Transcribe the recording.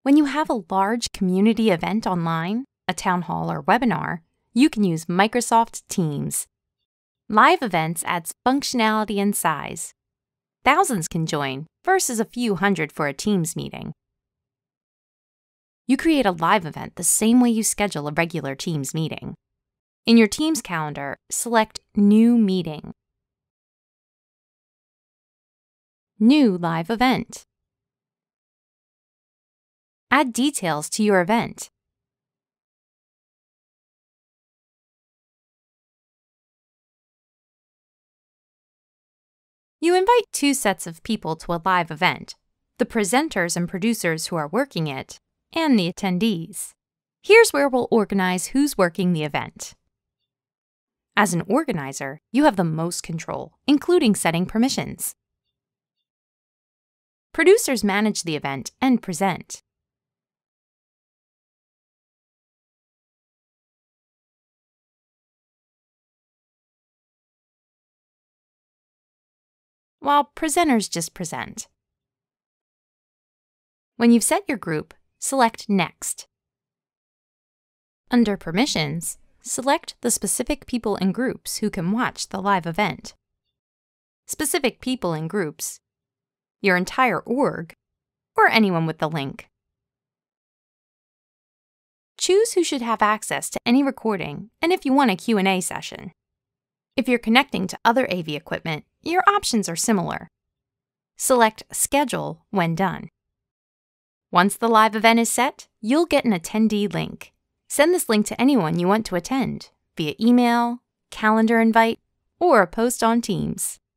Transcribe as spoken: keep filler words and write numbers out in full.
When you have a large community event online, a town hall or webinar, you can use Microsoft Teams. Live events adds functionality and size. Thousands can join versus a few hundred for a Teams meeting. You create a live event the same way you schedule a regular Teams meeting. In your Teams calendar, select New Meeting. New Live Event. Add details to your event. You invite two sets of people to a live event, the presenters and producers who are working it, and the attendees. Here's where we'll organize who's working the event. As an organizer, you have the most control, including setting permissions. Producers manage the event and present. While presenters just present. When you've set your group, select Next. Under Permissions, select the specific people and groups who can watch the live event. Specific people and groups, your entire org, or anyone with the link. Choose who should have access to any recording and if you want a Q and A session. If you're connecting to other A V equipment, your options are similar. Select Schedule when done. Once the live event is set, you'll get an attendee link. Send this link to anyone you want to attend via email, calendar invite, or a post on Teams.